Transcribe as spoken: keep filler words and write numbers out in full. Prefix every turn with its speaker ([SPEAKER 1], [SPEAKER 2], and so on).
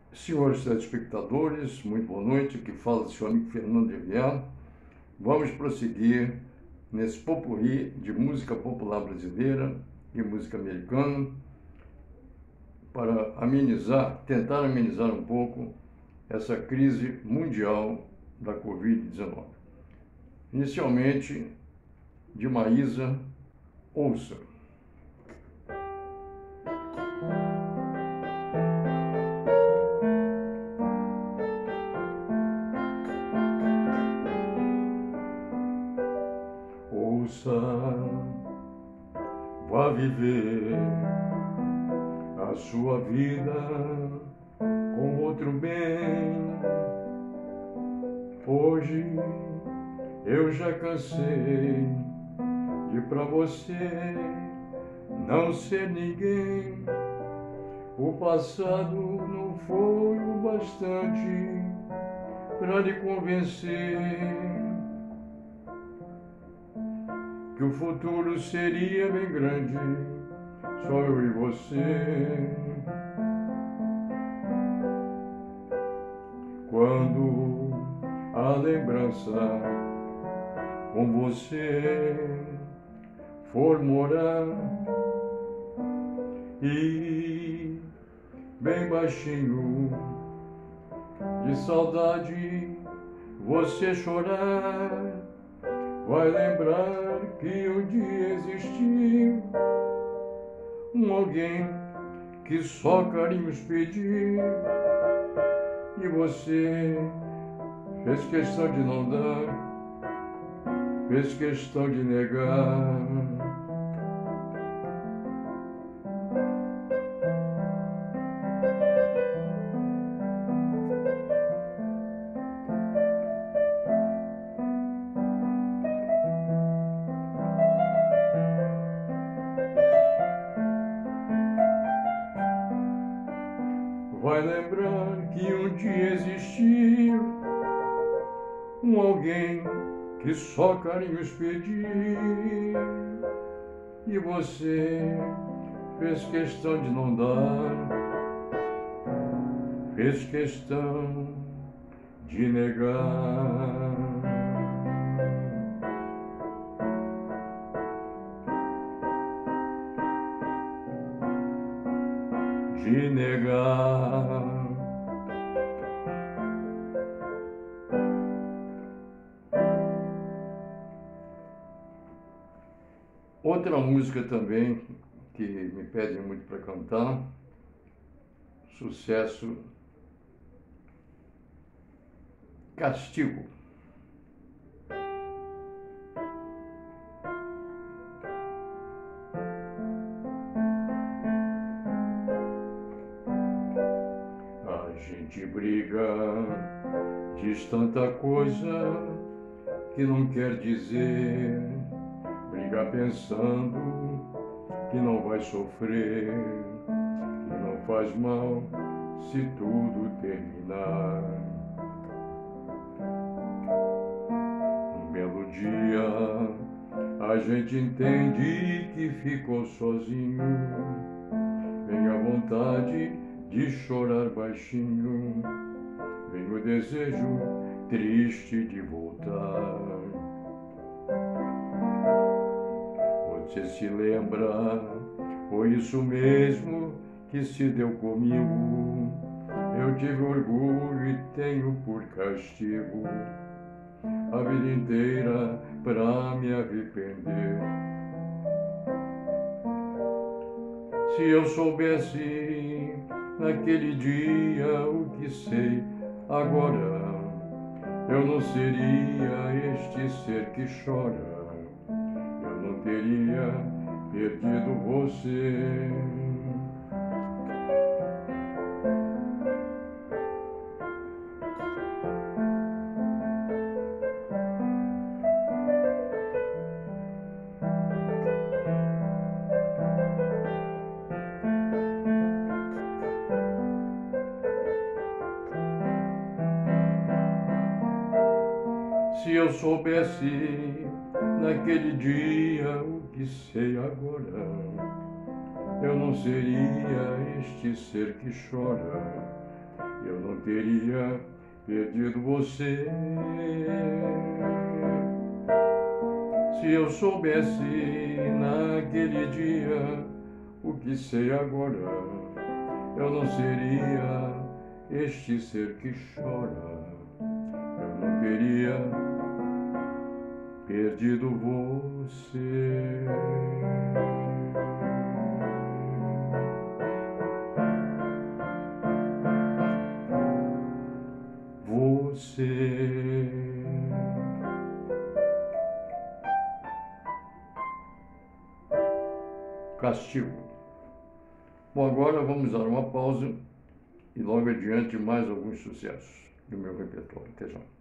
[SPEAKER 1] Senhores telespectadores, muito boa noite. Aqui fala o seu amigo Fernando de Aguiar. Vamos prosseguir nesse popurrí de música popular brasileira e música americana para amenizar, tentar amenizar um pouco essa crise mundial da covid dezenove. Inicialmente, de Maísa, Ouça. Ouça, vá viver a sua vida com outro bem. Hoje eu já cansei de pra você não ser ninguém. O passado não foi o bastante pra lhe convencer que o futuro seria bem grande, só eu e você. Quando a lembrança com você for morar e bem baixinho de saudade você chorar, vai lembrar que um dia existiu um alguém que só carinhos pediu e você fez questão de não dar, fez questão de negar. Vai lembrar que um dia existiu um alguém que só carinhos pediu e você fez questão de não dar, fez questão de negar. De negar. Outra música também que me pedem muito para cantar, sucesso, Castigo. A gente briga, diz tanta coisa que não quer dizer, briga pensando que não vai sofrer, que não faz mal se tudo terminar. Um belo dia a gente entende que ficou sozinho, vem a vontade de chorar baixinho, vem o desejo triste de voltar. Você se lembra, foi isso mesmo que se deu comigo. Eu tive orgulho e tenho por castigo a vida inteira pra me arrepender. Se eu soubesse naquele dia o que sei agora, eu não seria este ser que chora, eu não teria perdido você. Se eu soubesse naquele dia o que sei agora, eu não seria este ser que chora, eu não teria perdido você. Se eu soubesse naquele dia o que sei agora, eu não seria este ser que chora. Eu não teria perdido você. Você. Castigo. Bom, agora vamos dar uma pausa e logo adiante mais alguns sucessos do meu repertório. Até já.